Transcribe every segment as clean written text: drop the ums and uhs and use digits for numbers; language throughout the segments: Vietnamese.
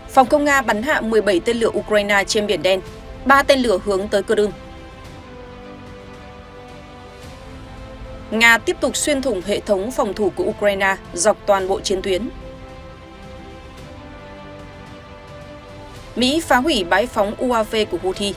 Phòng không Nga bắn hạ 17 tên lửa Ukraine trên Biển Đen, 3 tên lửa hướng tới Crimea. Nga tiếp tục xuyên thủng hệ thống phòng thủ của Ukraine dọc toàn bộ chiến tuyến. Mỹ phá hủy bãi phóng UAV của Houthi.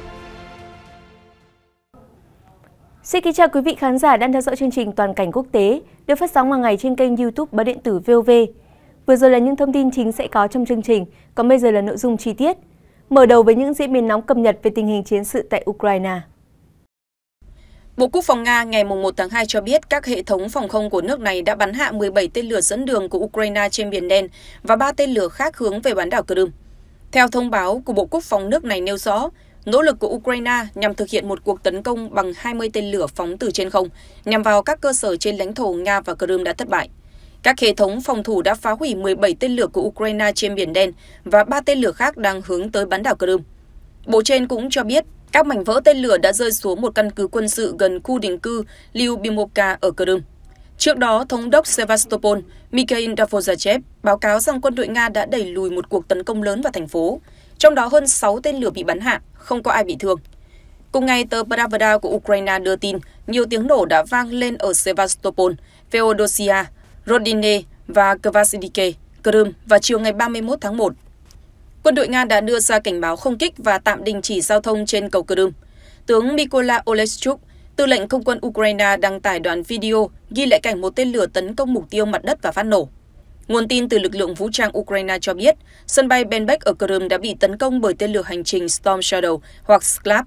Xin kính chào quý vị khán giả đang theo dõi chương trình Toàn cảnh quốc tế được phát sóng hàng ngày trên kênh YouTube Báo điện tử VOV. Vừa rồi là những thông tin chính sẽ có trong chương trình, còn bây giờ là nội dung chi tiết. Mở đầu với những diễn biến nóng cập nhật về tình hình chiến sự tại Ukraine. Bộ Quốc phòng Nga ngày 1 tháng 2 cho biết các hệ thống phòng không của nước này đã bắn hạ 17 tên lửa dẫn đường của Ukraine trên Biển Đen và 3 tên lửa khác hướng về bán đảo Crimea. Theo thông báo của Bộ Quốc phòng nước này nêu rõ, nỗ lực của Ukraine nhằm thực hiện một cuộc tấn công bằng 20 tên lửa phóng từ trên không nhằm vào các cơ sở trên lãnh thổ Nga và Crimea đã thất bại. Các hệ thống phòng thủ đã phá hủy 17 tên lửa của Ukraine trên Biển Đen và 3 tên lửa khác đang hướng tới bán đảo Crimea. Bộ trên cũng cho biết các mảnh vỡ tên lửa đã rơi xuống một căn cứ quân sự gần khu định cư Lyubimovka ở Crimea. Trước đó, thống đốc Sevastopol Mikhail Davozachev báo cáo rằng quân đội Nga đã đẩy lùi một cuộc tấn công lớn vào thành phố, trong đó hơn 6 tên lửa bị bắn hạ, không có ai bị thương. Cùng ngày, tờ Pravda của Ukraine đưa tin nhiều tiếng nổ đã vang lên ở Sevastopol, Feodosia, Rodine và Kvasivke, Crimea vào chiều ngày 31 tháng 1. Quân đội Nga đã đưa ra cảnh báo không kích và tạm đình chỉ giao thông trên cầu Crimea. Tướng Mykola Oleshchuk, tư lệnh không quân Ukraine đăng tải đoạn video ghi lại cảnh một tên lửa tấn công mục tiêu mặt đất và phát nổ. Nguồn tin từ lực lượng vũ trang Ukraine cho biết, sân bay Benbek ở Crimea đã bị tấn công bởi tên lửa hành trình Storm Shadow hoặc Sclap.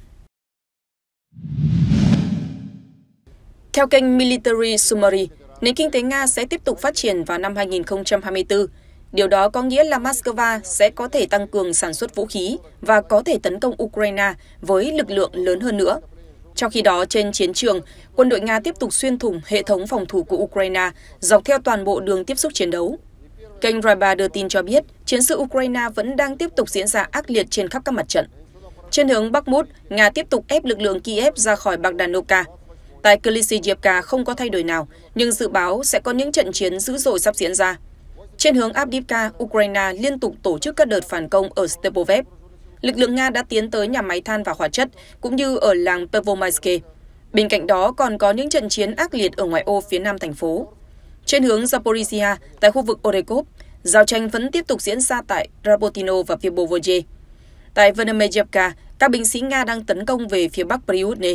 Theo kênh Military Summary, nền kinh tế Nga sẽ tiếp tục phát triển vào năm 2024. Điều đó có nghĩa là Moscow sẽ có thể tăng cường sản xuất vũ khí và có thể tấn công Ukraine với lực lượng lớn hơn nữa. Trong khi đó, trên chiến trường, quân đội Nga tiếp tục xuyên thủng hệ thống phòng thủ của Ukraine dọc theo toàn bộ đường tiếp xúc chiến đấu. Kênh Ryba đưa tin cho biết, chiến sự Ukraine vẫn đang tiếp tục diễn ra ác liệt trên khắp các mặt trận. Trên hướng Bakhmut, Nga tiếp tục ép lực lượng Kiev ra khỏi Bogdanovka. Tại Klishchiivka không có thay đổi nào, nhưng dự báo sẽ có những trận chiến dữ dội sắp diễn ra. Trên hướng Avdiivka, Ukraine liên tục tổ chức các đợt phản công ở Stepovets. Lực lượng Nga đã tiến tới nhà máy than và hóa chất, cũng như ở làng Pervomaiske. Bên cạnh đó còn có những trận chiến ác liệt ở ngoại ô phía nam thành phố. Trên hướng Zaporizhia, tại khu vực Orekov, giao tranh vẫn tiếp tục diễn ra tại Rabotino và Fibovoje. Tại Venemeyevka, các binh sĩ Nga đang tấn công về phía bắc Priutne.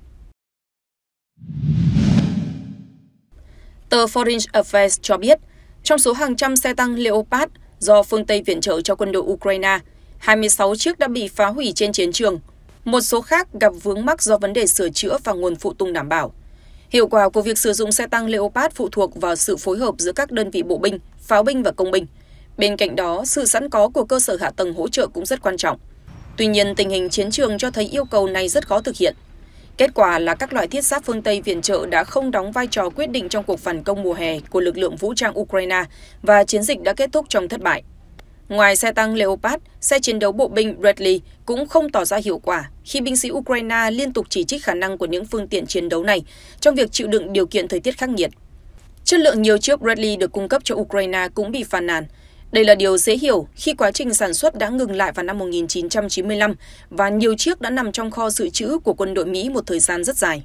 Tờ Foreign Affairs cho biết, trong số hàng trăm xe tăng Leopard do phương Tây viện trợ cho quân đội Ukraine, 26 chiếc đã bị phá hủy trên chiến trường. Một số khác gặp vướng mắc do vấn đề sửa chữa và nguồn phụ tùng đảm bảo. Hiệu quả của việc sử dụng xe tăng Leopard phụ thuộc vào sự phối hợp giữa các đơn vị bộ binh, pháo binh và công binh. Bên cạnh đó, sự sẵn có của cơ sở hạ tầng hỗ trợ cũng rất quan trọng. Tuy nhiên, tình hình chiến trường cho thấy yêu cầu này rất khó thực hiện. Kết quả là các loại thiết giáp phương Tây viện trợ đã không đóng vai trò quyết định trong cuộc phản công mùa hè của lực lượng vũ trang Ukraine và chiến dịch đã kết thúc trong thất bại. Ngoài xe tăng Leopard, xe chiến đấu bộ binh Bradley cũng không tỏ ra hiệu quả khi binh sĩ Ukraine liên tục chỉ trích khả năng của những phương tiện chiến đấu này trong việc chịu đựng điều kiện thời tiết khắc nghiệt. Chất lượng nhiều chiếc Bradley được cung cấp cho Ukraine cũng bị phàn nàn. Đây là điều dễ hiểu khi quá trình sản xuất đã ngừng lại vào năm 1995 và nhiều chiếc đã nằm trong kho dự trữ của quân đội Mỹ một thời gian rất dài.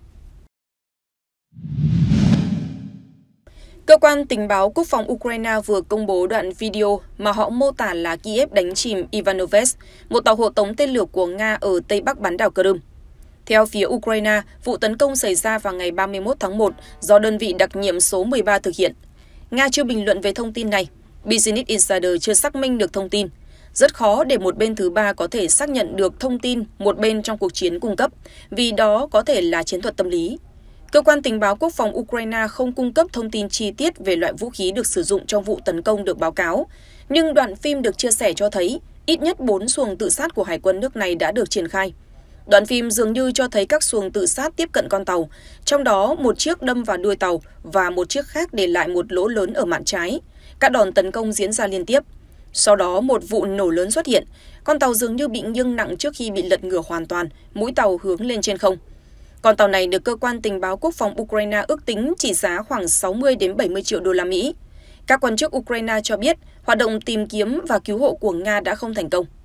Cơ quan tình báo quốc phòng Ukraine vừa công bố đoạn video mà họ mô tả là Kiev đánh chìm Ivanovets, một tàu hộ tống tên lửa của Nga ở tây bắc bán đảo Crimea. Theo phía Ukraine, vụ tấn công xảy ra vào ngày 31 tháng 1 do đơn vị đặc nhiệm số 13 thực hiện. Nga chưa bình luận về thông tin này. Business Insider chưa xác minh được thông tin. Rất khó để một bên thứ ba có thể xác nhận được thông tin một bên trong cuộc chiến cung cấp, vì đó có thể là chiến thuật tâm lý. Cơ quan tình báo quốc phòng Ukraine không cung cấp thông tin chi tiết về loại vũ khí được sử dụng trong vụ tấn công được báo cáo, nhưng đoạn phim được chia sẻ cho thấy ít nhất 4 xuồng tự sát của hải quân nước này đã được triển khai. Đoạn phim dường như cho thấy các xuồng tự sát tiếp cận con tàu, trong đó một chiếc đâm vào đuôi tàu và một chiếc khác để lại một lỗ lớn ở mạn trái. Các đòn tấn công diễn ra liên tiếp. Sau đó một vụ nổ lớn xuất hiện, con tàu dường như bị nghiêng nặng trước khi bị lật ngửa hoàn toàn, mũi tàu hướng lên trên không. Con tàu này được cơ quan tình báo quốc phòng Ukraine ước tính trị giá khoảng 60 đến 70 triệu đô la Mỹ. Các quan chức Ukraine cho biết hoạt động tìm kiếm và cứu hộ của Nga đã không thành công.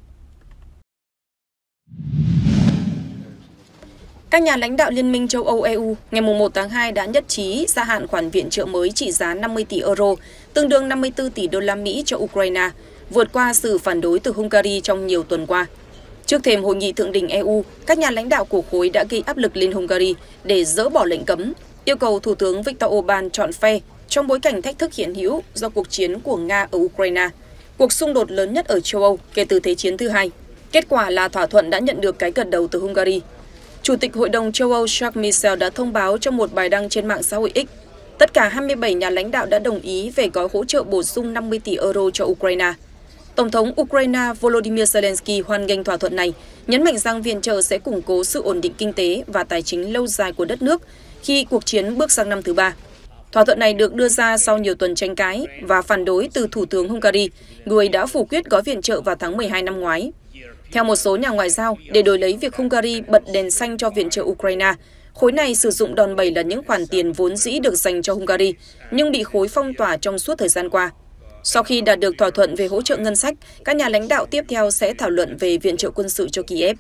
Các nhà lãnh đạo Liên minh châu Âu EU ngày 1 tháng 2 đã nhất trí gia hạn khoản viện trợ mới trị giá 50 tỷ euro, tương đương 54 tỷ đô la Mỹ cho Ukraine, vượt qua sự phản đối từ Hungary trong nhiều tuần qua. Trước thềm hội nghị thượng đỉnh EU, các nhà lãnh đạo của khối đã gây áp lực lên Hungary để dỡ bỏ lệnh cấm, yêu cầu Thủ tướng Viktor Orbán chọn phe trong bối cảnh thách thức hiện hữu do cuộc chiến của Nga ở Ukraine, cuộc xung đột lớn nhất ở châu Âu kể từ Thế chiến thứ hai. Kết quả là thỏa thuận đã nhận được cái gật đầu từ Hungary. Chủ tịch Hội đồng châu Âu Charles Michel đã thông báo trong một bài đăng trên mạng xã hội X. Tất cả 27 nhà lãnh đạo đã đồng ý về gói hỗ trợ bổ sung 50 tỷ euro cho Ukraine. Tổng thống Ukraine Volodymyr Zelensky hoan nghênh thỏa thuận này, nhấn mạnh rằng viện trợ sẽ củng cố sự ổn định kinh tế và tài chính lâu dài của đất nước khi cuộc chiến bước sang năm thứ ba. Thỏa thuận này được đưa ra sau nhiều tuần tranh cãi và phản đối từ Thủ tướng Hungary, người đã phủ quyết gói viện trợ vào tháng 12 năm ngoái. Theo một số nhà ngoại giao, để đổi lấy việc Hungary bật đèn xanh cho viện trợ Ukraine, khối này sử dụng đòn bẩy là những khoản tiền vốn dĩ được dành cho Hungary, nhưng bị khối phong tỏa trong suốt thời gian qua. Sau khi đạt được thỏa thuận về hỗ trợ ngân sách, các nhà lãnh đạo tiếp theo sẽ thảo luận về viện trợ quân sự cho Kiev.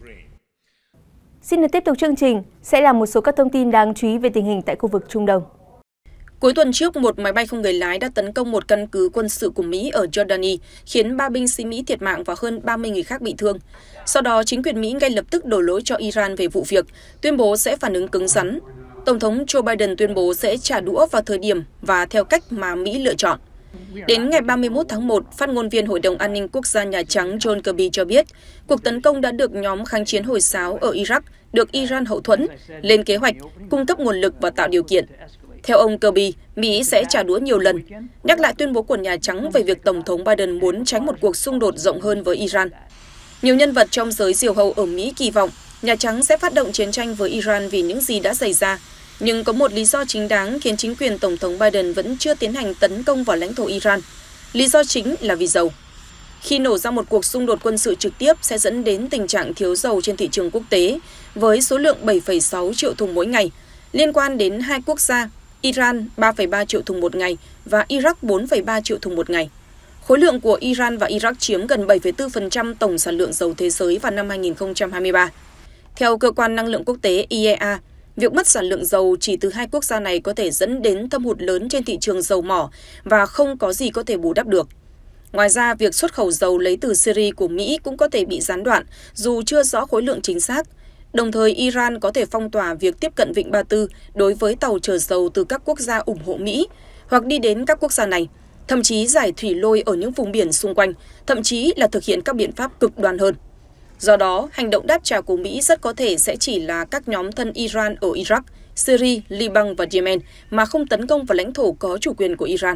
Xin được tiếp tục chương trình, sẽ là một số các thông tin đáng chú ý về tình hình tại khu vực Trung Đông. Cuối tuần trước, một máy bay không người lái đã tấn công một căn cứ quân sự của Mỹ ở Jordani, khiến 3 binh sĩ Mỹ thiệt mạng và hơn 30 người khác bị thương. Sau đó, chính quyền Mỹ ngay lập tức đổ lỗi cho Iran về vụ việc, tuyên bố sẽ phản ứng cứng rắn. Tổng thống Joe Biden tuyên bố sẽ trả đũa vào thời điểm và theo cách mà Mỹ lựa chọn. Đến ngày 31 tháng 1, phát ngôn viên Hội đồng An ninh Quốc gia Nhà Trắng John Kirby cho biết, cuộc tấn công đã được nhóm kháng chiến Hồi giáo ở Iraq, được Iran hậu thuẫn, lên kế hoạch, cung cấp nguồn lực và tạo điều kiện. Theo ông Kirby, Mỹ sẽ trả đũa nhiều lần, nhắc lại tuyên bố của Nhà Trắng về việc Tổng thống Biden muốn tránh một cuộc xung đột rộng hơn với Iran. Nhiều nhân vật trong giới diều hâu ở Mỹ kỳ vọng Nhà Trắng sẽ phát động chiến tranh với Iran vì những gì đã xảy ra, nhưng có một lý do chính đáng khiến chính quyền Tổng thống Biden vẫn chưa tiến hành tấn công vào lãnh thổ Iran. Lý do chính là vì dầu. Khi nổ ra một cuộc xung đột quân sự trực tiếp sẽ dẫn đến tình trạng thiếu dầu trên thị trường quốc tế, với số lượng 7,6 triệu thùng mỗi ngày, liên quan đến hai quốc gia, Iran 3,3 triệu thùng một ngày và Iraq 4,3 triệu thùng một ngày. Khối lượng của Iran và Iraq chiếm gần 7,4% tổng sản lượng dầu thế giới vào năm 2023. Theo Cơ quan Năng lượng Quốc tế IEA, việc mất sản lượng dầu chỉ từ hai quốc gia này có thể dẫn đến thâm hụt lớn trên thị trường dầu mỏ và không có gì có thể bù đắp được. Ngoài ra, việc xuất khẩu dầu lấy từ Syria của Mỹ cũng có thể bị gián đoạn dù chưa rõ khối lượng chính xác. Đồng thời, Iran có thể phong tỏa việc tiếp cận Vịnh Ba Tư đối với tàu chở dầu từ các quốc gia ủng hộ Mỹ hoặc đi đến các quốc gia này, thậm chí giải thủy lôi ở những vùng biển xung quanh, thậm chí là thực hiện các biện pháp cực đoan hơn. Do đó, hành động đáp trả của Mỹ rất có thể sẽ chỉ là các nhóm thân Iran ở Iraq, Syria, Liban và Yemen mà không tấn công vào lãnh thổ có chủ quyền của Iran.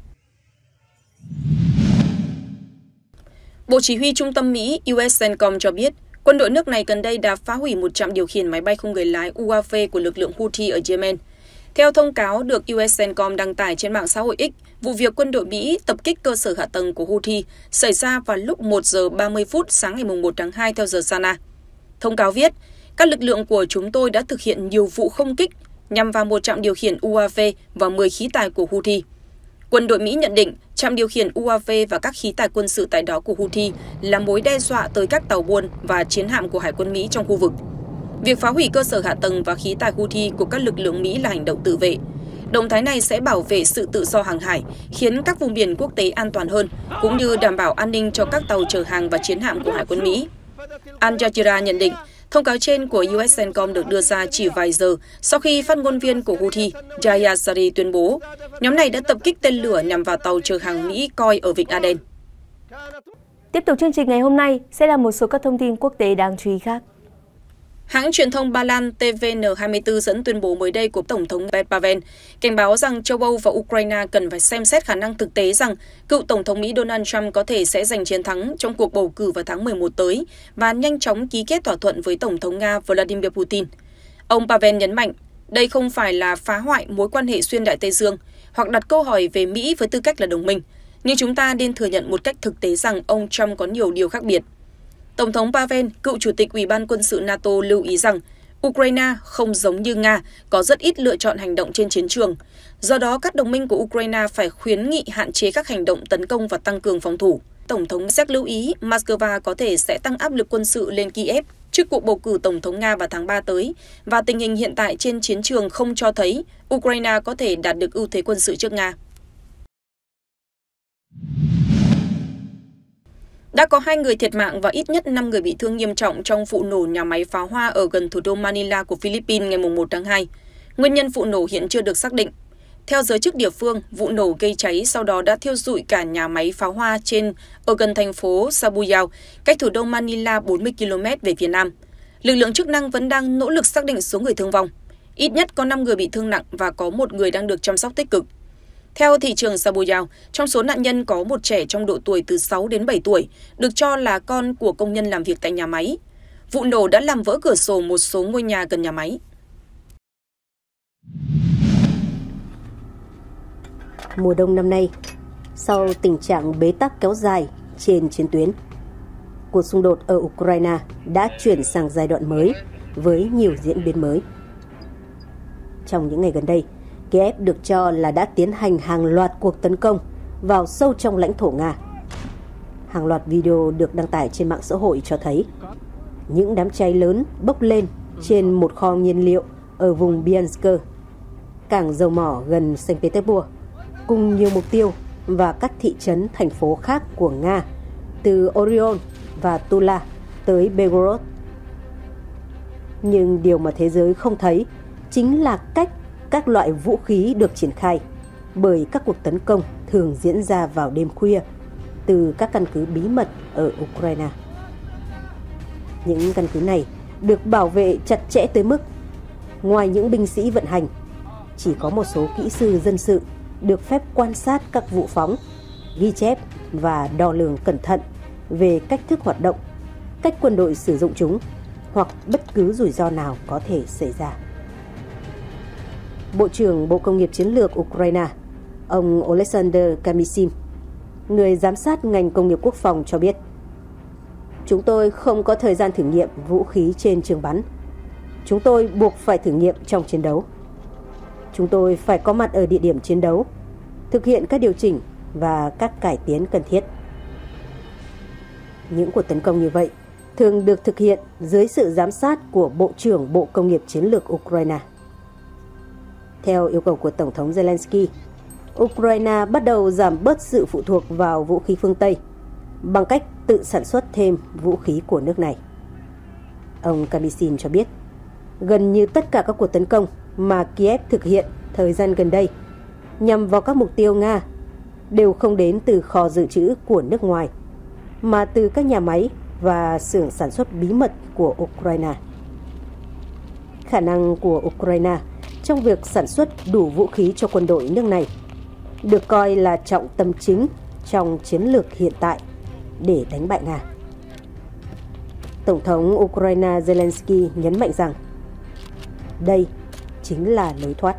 Bộ Chỉ huy Trung tâm Mỹ USCENTCOM cho biết, quân đội nước này gần đây đã phá hủy một trạm điều khiển máy bay không người lái UAV của lực lượng Houthi ở Yemen. Theo thông cáo được USCENTCOM đăng tải trên mạng xã hội X, vụ việc quân đội Mỹ tập kích cơ sở hạ tầng của Houthi xảy ra vào lúc 1 giờ 30 phút sáng ngày 1 tháng 2 theo giờ Sana. Thông cáo viết, các lực lượng của chúng tôi đã thực hiện nhiều vụ không kích nhằm vào một trạm điều khiển UAV và 10 khí tài của Houthi. Quân đội Mỹ nhận định trạm điều khiển UAV và các khí tài quân sự tại đó của Houthi là mối đe dọa tới các tàu buôn và chiến hạm của Hải quân Mỹ trong khu vực. Việc phá hủy cơ sở hạ tầng và khí tài Houthi của các lực lượng Mỹ là hành động tự vệ. Động thái này sẽ bảo vệ sự tự do hàng hải, khiến các vùng biển quốc tế an toàn hơn, cũng như đảm bảo an ninh cho các tàu chở hàng và chiến hạm của Hải quân Mỹ. Al Jazeera nhận định, thông cáo trên của USCENTCOM được đưa ra chỉ vài giờ sau khi phát ngôn viên của Houthi, Yahya Sari tuyên bố, nhóm này đã tập kích tên lửa nhằm vào tàu chở hàng Mỹ coi ở Vịnh Aden. Tiếp tục chương trình ngày hôm nay sẽ là một số các thông tin quốc tế đáng chú ý khác. Hãng truyền thông Ba Lan TVN24 dẫn tuyên bố mới đây của Tổng thống Petr Pavel cảnh báo rằng châu Âu và Ukraine cần phải xem xét khả năng thực tế rằng cựu Tổng thống Mỹ Donald Trump có thể sẽ giành chiến thắng trong cuộc bầu cử vào tháng 11 tới và nhanh chóng ký kết thỏa thuận với Tổng thống Nga Vladimir Putin. Ông Pavel nhấn mạnh, đây không phải là phá hoại mối quan hệ xuyên Đại Tây Dương hoặc đặt câu hỏi về Mỹ với tư cách là đồng minh, nhưng chúng ta nên thừa nhận một cách thực tế rằng ông Trump có nhiều điều khác biệt. Tổng thống Pavel, cựu chủ tịch Ủy ban quân sự NATO lưu ý rằng Ukraine không giống như Nga, có rất ít lựa chọn hành động trên chiến trường. Do đó, các đồng minh của Ukraine phải khuyến nghị hạn chế các hành động tấn công và tăng cường phòng thủ. Tổng thống Séc lưu ý Moscow có thể sẽ tăng áp lực quân sự lên Kiev trước cuộc bầu cử tổng thống Nga vào tháng 3 tới, và tình hình hiện tại trên chiến trường không cho thấy Ukraine có thể đạt được ưu thế quân sự trước Nga. Đã có 2 người thiệt mạng và ít nhất 5 người bị thương nghiêm trọng trong vụ nổ nhà máy pháo hoa ở gần thủ đô Manila của Philippines ngày 1 tháng 2. Nguyên nhân vụ nổ hiện chưa được xác định. Theo giới chức địa phương, vụ nổ gây cháy sau đó đã thiêu rụi cả nhà máy pháo hoa ở gần thành phố Sabuyao, cách thủ đô Manila 40 km về phía nam. Lực lượng chức năng vẫn đang nỗ lực xác định số người thương vong. Ít nhất có 5 người bị thương nặng và có 1 người đang được chăm sóc tích cực. Theo thị trường Sabuyao, trong số nạn nhân có một trẻ trong độ tuổi từ 6 đến 7 tuổi, được cho là con của công nhân làm việc tại nhà máy. Vụ nổ đã làm vỡ cửa sổ một số ngôi nhà gần nhà máy. Mùa đông năm nay, sau tình trạng bế tắc kéo dài trên chiến tuyến, cuộc xung đột ở Ukraine đã chuyển sang giai đoạn mới với nhiều diễn biến mới. Trong những ngày gần đây, Kiev được cho là đã tiến hành hàng loạt cuộc tấn công vào sâu trong lãnh thổ Nga. Hàng loạt video được đăng tải trên mạng xã hội cho thấy những đám cháy lớn bốc lên trên một kho nhiên liệu ở vùng Bryansk, cảng dầu mỏ gần Saint Petersburg, cùng nhiều mục tiêu và các thị trấn, thành phố khác của Nga, từ Oriol và Tula tới Belgorod. Nhưng điều mà thế giới không thấy chính là cách các loại vũ khí được triển khai, bởi các cuộc tấn công thường diễn ra vào đêm khuya từ các căn cứ bí mật ở Ukraine. Những căn cứ này được bảo vệ chặt chẽ tới mức ngoài những binh sĩ vận hành, chỉ có một số kỹ sư dân sự được phép quan sát các vụ phóng, ghi chép và đo lường cẩn thận về cách thức hoạt động, cách quân đội sử dụng chúng hoặc bất cứ rủi ro nào có thể xảy ra. Bộ trưởng Bộ Công nghiệp Chiến lược Ukraine, ông Oleksandr Kamyshin, người giám sát ngành công nghiệp quốc phòng cho biết: "Chúng tôi không có thời gian thử nghiệm vũ khí trên trường bắn. Chúng tôi buộc phải thử nghiệm trong chiến đấu. Chúng tôi phải có mặt ở địa điểm chiến đấu, thực hiện các điều chỉnh và các cải tiến cần thiết." Những cuộc tấn công như vậy thường được thực hiện dưới sự giám sát của Bộ trưởng Bộ Công nghiệp Chiến lược Ukraine. Theo yêu cầu của Tổng thống Zelensky, Ukraine bắt đầu giảm bớt sự phụ thuộc vào vũ khí phương Tây bằng cách tự sản xuất thêm vũ khí của nước này. Ông Kamyshin cho biết, gần như tất cả các cuộc tấn công mà Kiev thực hiện thời gian gần đây nhằm vào các mục tiêu Nga đều không đến từ kho dự trữ của nước ngoài, mà từ các nhà máy và xưởng sản xuất bí mật của Ukraine. Khả năng của Ukraine trong việc sản xuất đủ vũ khí cho quân đội nước này được coi là trọng tâm chính trong chiến lược hiện tại để đánh bại Nga. Tổng thống Ukraine Zelensky nhấn mạnh rằng đây chính là lối thoát.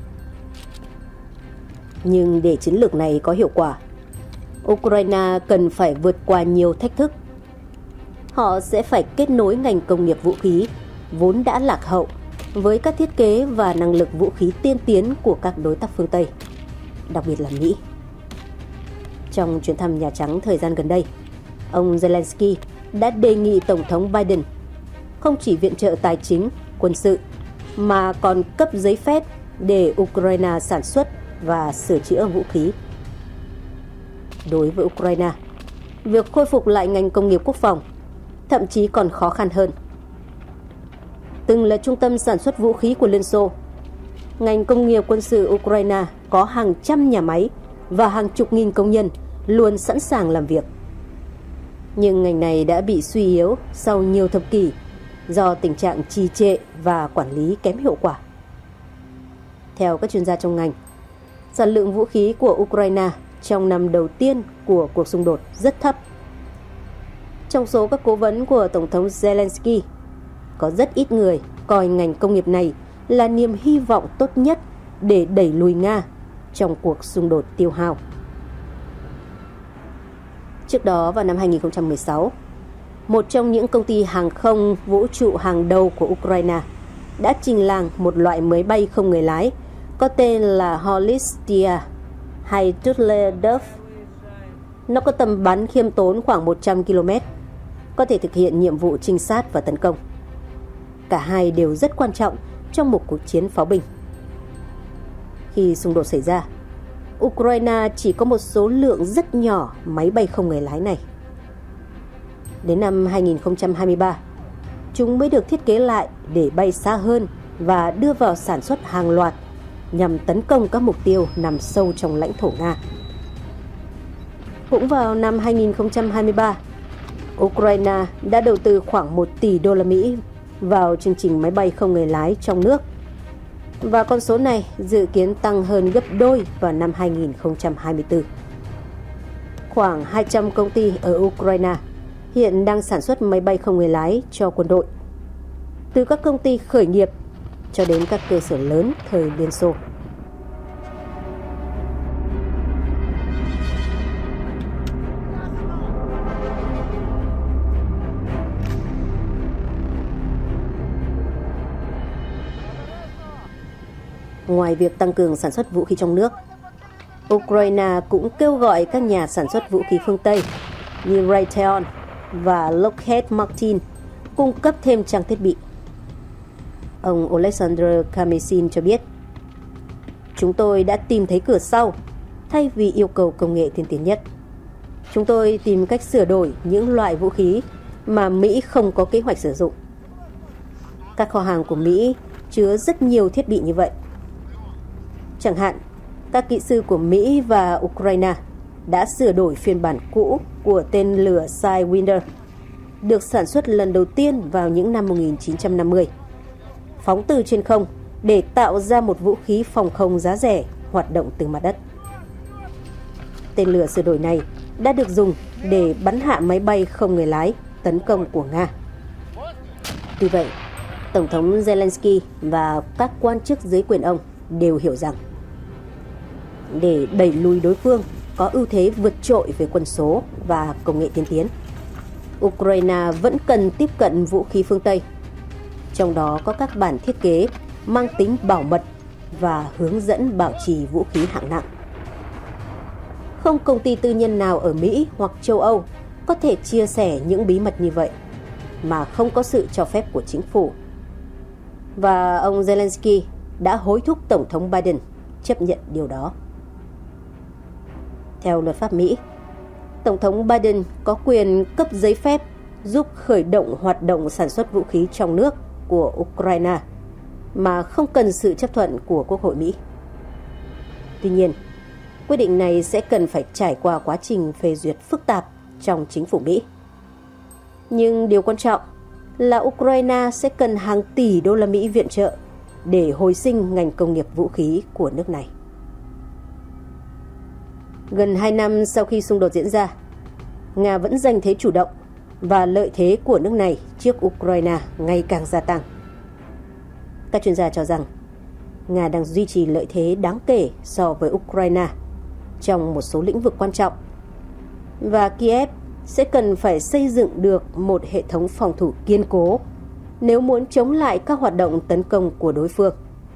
Nhưng để chiến lược này có hiệu quả, Ukraine cần phải vượt qua nhiều thách thức. Họ sẽ phải kết nối ngành công nghiệp vũ khí vốn đã lạc hậu với các thiết kế và năng lực vũ khí tiên tiến của các đối tác phương Tây, đặc biệt là Mỹ. Trong chuyến thăm Nhà Trắng thời gian gần đây, ông Zelensky đã đề nghị Tổng thống Biden không chỉ viện trợ tài chính, quân sự, mà còn cấp giấy phép để Ukraine sản xuất và sửa chữa vũ khí. Đối với Ukraine, việc khôi phục lại ngành công nghiệp quốc phòng thậm chí còn khó khăn hơn. Từng là trung tâm sản xuất vũ khí của Liên Xô, ngành công nghiệp quân sự Ukraine có hàng trăm nhà máy và hàng chục nghìn công nhân luôn sẵn sàng làm việc. Nhưng ngành này đã bị suy yếu sau nhiều thập kỷ do tình trạng trì trệ và quản lý kém hiệu quả. Theo các chuyên gia trong ngành, sản lượng vũ khí của Ukraine trong năm đầu tiên của cuộc xung đột rất thấp. Trong số các cố vấn của Tổng thống Zelensky, có rất ít người coi ngành công nghiệp này là niềm hy vọng tốt nhất để đẩy lùi Nga trong cuộc xung đột tiêu hao. Trước đó vào năm 2016, một trong những công ty hàng không vũ trụ hàng đầu của Ukraine đã trình làng một loại máy bay không người lái có tên là Holistia hay Tuttle Dove. Nó có tầm bắn khiêm tốn khoảng 100 km, có thể thực hiện nhiệm vụ trinh sát và tấn công. Cả hai đều rất quan trọng trong một cuộc chiến pháo binh. Khi xung đột xảy ra, Ukraine chỉ có một số lượng rất nhỏ máy bay không người lái này. Đến năm 2023, chúng mới được thiết kế lại để bay xa hơn và đưa vào sản xuất hàng loạt nhằm tấn công các mục tiêu nằm sâu trong lãnh thổ Nga. Cũng vào năm 2023, Ukraine đã đầu tư khoảng 1 tỷ đô la Mỹ vào chương trình máy bay không người lái trong nước. Và con số này dự kiến tăng hơn gấp đôi vào năm 2024. Khoảng 200 công ty ở Ukraine hiện đang sản xuất máy bay không người lái cho quân đội, từ các công ty khởi nghiệp cho đến các cơ sở lớn thời Liên Xô. Ngoài việc tăng cường sản xuất vũ khí trong nước, Ukraine cũng kêu gọi các nhà sản xuất vũ khí phương Tây như Raytheon và Lockheed Martin cung cấp thêm trang thiết bị. Ông Alexander Kamysin cho biết, chúng tôi đã tìm thấy cửa sau thay vì yêu cầu công nghệ tiên tiến nhất. Chúng tôi tìm cách sửa đổi những loại vũ khí mà Mỹ không có kế hoạch sử dụng. Các kho hàng của Mỹ chứa rất nhiều thiết bị như vậy. Chẳng hạn, các kỹ sư của Mỹ và Ukraine đã sửa đổi phiên bản cũ của tên lửa Sidewinder, được sản xuất lần đầu tiên vào những năm 1950, phóng từ trên không để tạo ra một vũ khí phòng không giá rẻ hoạt động từ mặt đất. Tên lửa sửa đổi này đã được dùng để bắn hạ máy bay không người lái tấn công của Nga. Tuy vậy, Tổng thống Zelensky và các quan chức dưới quyền ông đều hiểu rằng để đẩy lùi đối phương có ưu thế vượt trội về quân số và công nghệ tiên tiến, Ukraine vẫn cần tiếp cận vũ khí phương Tây, trong đó có các bản thiết kế mang tính bảo mật và hướng dẫn bảo trì vũ khí hạng nặng. Không công ty tư nhân nào ở Mỹ hoặc châu Âu có thể chia sẻ những bí mật như vậy mà không có sự cho phép của chính phủ. Và ông Zelensky đã hối thúc Tổng thống Biden chấp nhận điều đó. Theo luật pháp Mỹ, Tổng thống Biden có quyền cấp giấy phép giúp khởi động hoạt động sản xuất vũ khí trong nước của Ukraine mà không cần sự chấp thuận của Quốc hội Mỹ. Tuy nhiên, quyết định này sẽ cần phải trải qua quá trình phê duyệt phức tạp trong chính phủ Mỹ. Nhưng điều quan trọng là Ukraine sẽ cần hàng tỷ đô la Mỹ viện trợ để hồi sinh ngành công nghiệp vũ khí của nước này. Gần 2 năm sau khi xung đột diễn ra, Nga vẫn giành thế chủ động và lợi thế của nước này trước Ukraine ngày càng gia tăng. Các chuyên gia cho rằng Nga đang duy trì lợi thế đáng kể so với Ukraine trong một số lĩnh vực quan trọng, và Kiev sẽ cần phải xây dựng được một hệ thống phòng thủ kiên cố nếu muốn chống lại các hoạt động tấn công của đối phương.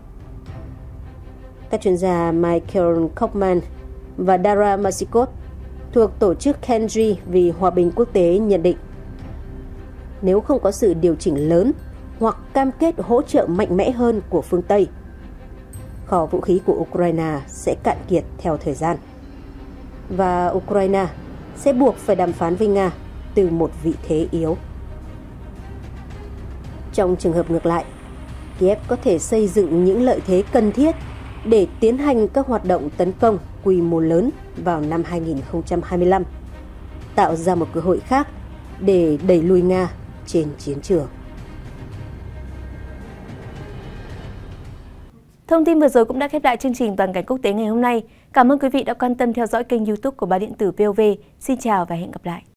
Các chuyên gia Michael Kaufman và Dara Masikot thuộc tổ chức Kendry vì Hòa bình Quốc tế nhận định, nếu không có sự điều chỉnh lớn hoặc cam kết hỗ trợ mạnh mẽ hơn của phương Tây, kho vũ khí của Ukraine sẽ cạn kiệt theo thời gian, và Ukraine sẽ buộc phải đàm phán với Nga từ một vị thế yếu. Trong trường hợp ngược lại, Kiev có thể xây dựng những lợi thế cần thiết để tiến hành các hoạt động tấn công quy mô lớn vào năm 2025, tạo ra một cơ hội khác để đẩy lùi Nga trên chiến trường. Thông tin vừa rồi cũng đã khép lại chương trình Toàn cảnh quốc tế ngày hôm nay. Cảm ơn quý vị đã quan tâm theo dõi kênh YouTube của Báo điện tử VOV. Xin chào và hẹn gặp lại.